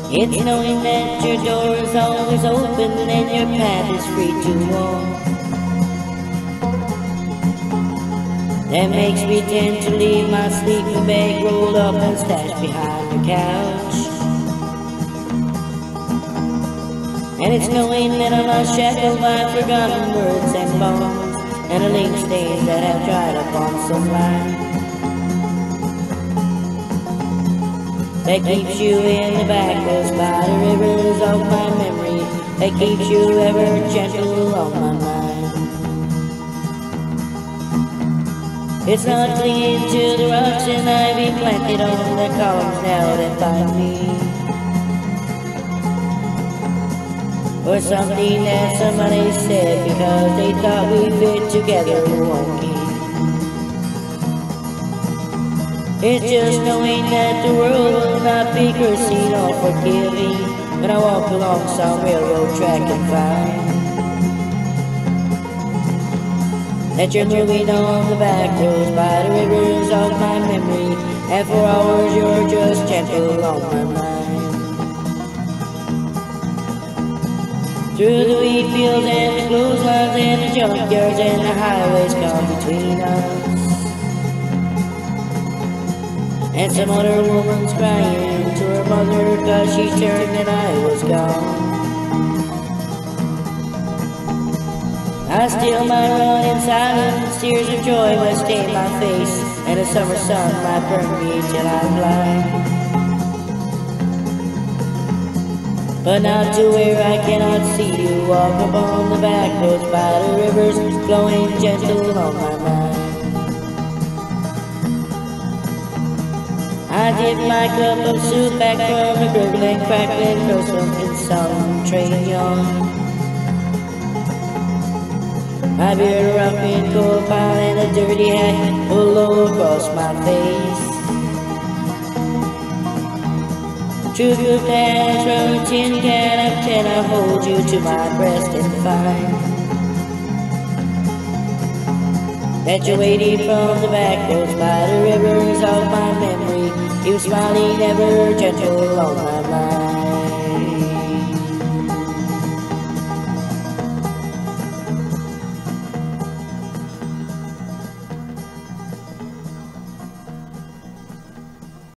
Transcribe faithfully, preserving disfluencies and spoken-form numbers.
It's knowing that your door is always open and your path is free to walk that makes me tend to leave my sleeping bag rolled up and stashed behind the couch. And it's knowing that I'm not shackled by forgotten words and bones and the link stains that have dried up on some line that keeps you in the backwoods by the rivers of my memory, that keeps you ever gentle on my mind. It's not clinging to the rocks and ivy planted on the columns now that bind me, or something that somebody said because they thought we fit together wonky. It's just knowing that the world will not be cursing or forgiving when I walk along some railroad track and find that you're moving on the back roads by the rivers of my memory, and for hours you're just gentle on my mind. Through the wheat fields and the clotheslines and the junkyards and the highways come between us, and some other woman's crying to her mother cause she turned and I was gone. I still might run in silence, tears of joy might stain my face, and the summer sun might burn me till I'm blind, but not to where I cannot see you walk upon the back roads by the rivers, flowing gentle on my mind. I dip my cup of soup back from the gurgling, crackling crystal in some train yarn. My beard rough in coal pile and a dirty hat pulled low across my face. Truth with ash from a tin can of tin, I hold you to my breast and find that you're waiting from the back roads by the rivers of my memory. You smiling ever gentle on my